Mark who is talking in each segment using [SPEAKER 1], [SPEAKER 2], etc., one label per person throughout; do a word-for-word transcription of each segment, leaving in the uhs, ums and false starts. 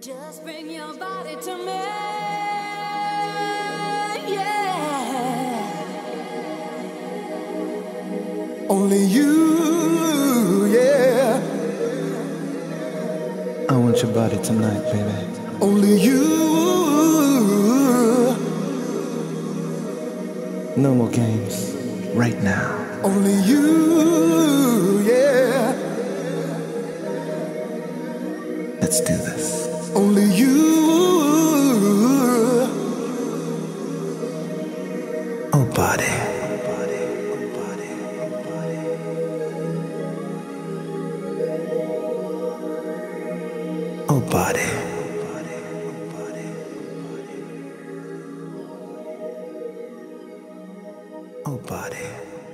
[SPEAKER 1] Just bring your body to me, yeah.
[SPEAKER 2] Only you, yeah.
[SPEAKER 3] I want your body tonight, baby.
[SPEAKER 2] Only you.
[SPEAKER 3] No more games. Right now.
[SPEAKER 2] Only you, yeah.
[SPEAKER 3] Let's do this.
[SPEAKER 2] Only you.
[SPEAKER 3] Oh, body. Oh, body. Oh, body.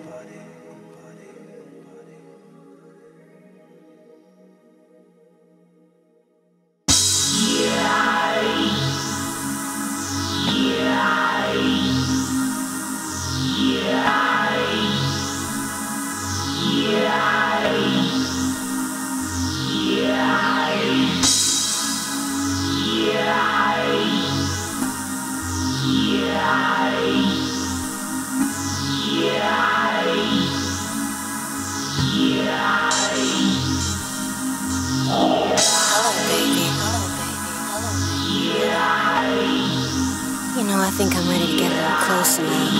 [SPEAKER 1] You know, I think I'm ready to get a little closer now.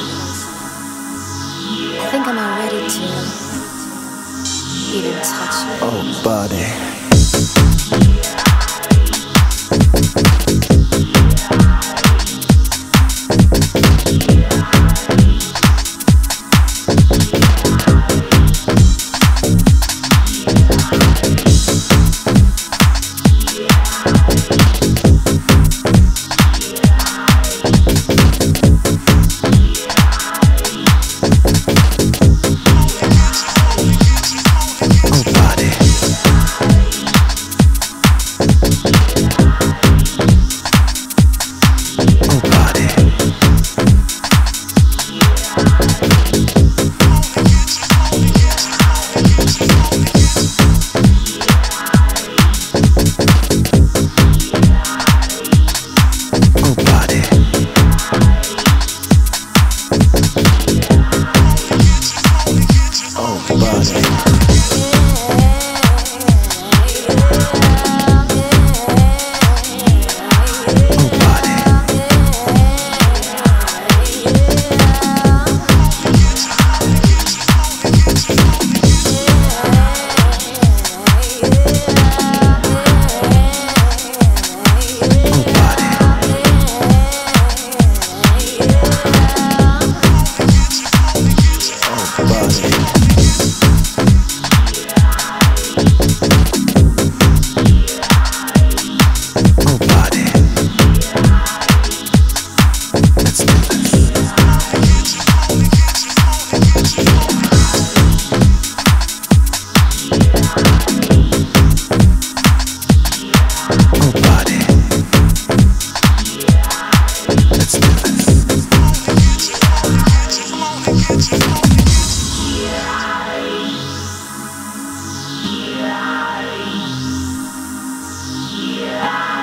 [SPEAKER 1] I think I'm all ready to even touch you.
[SPEAKER 3] Oh, body.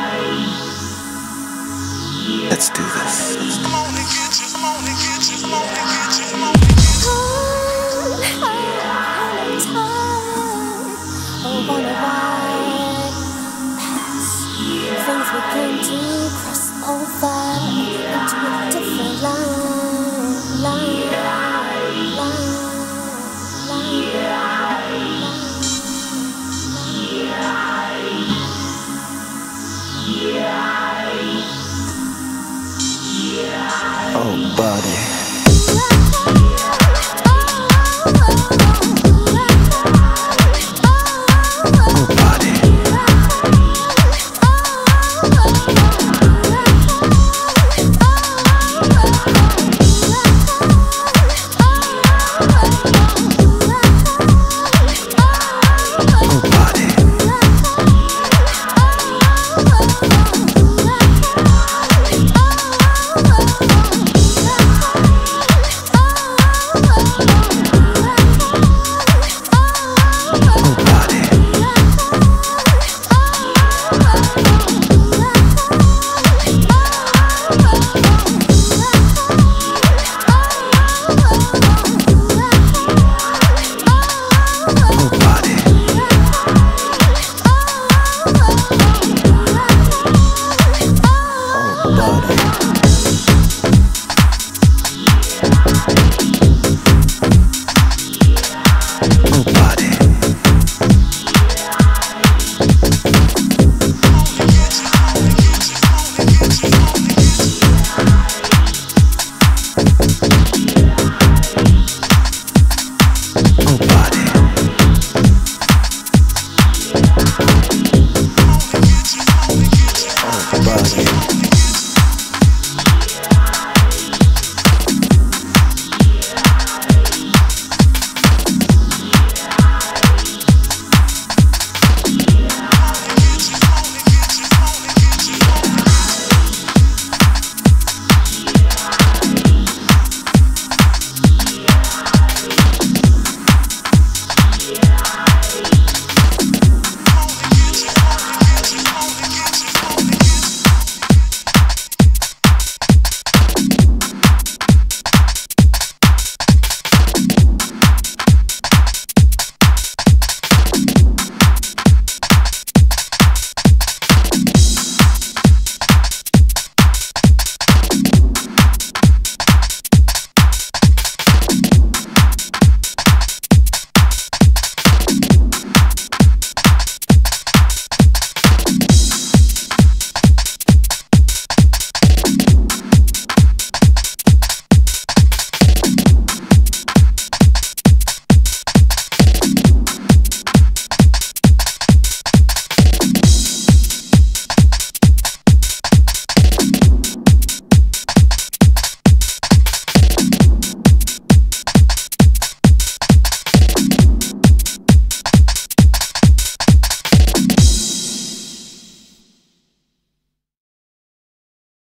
[SPEAKER 3] Let's do this.
[SPEAKER 2] Come on and get you, come on and get you, come on.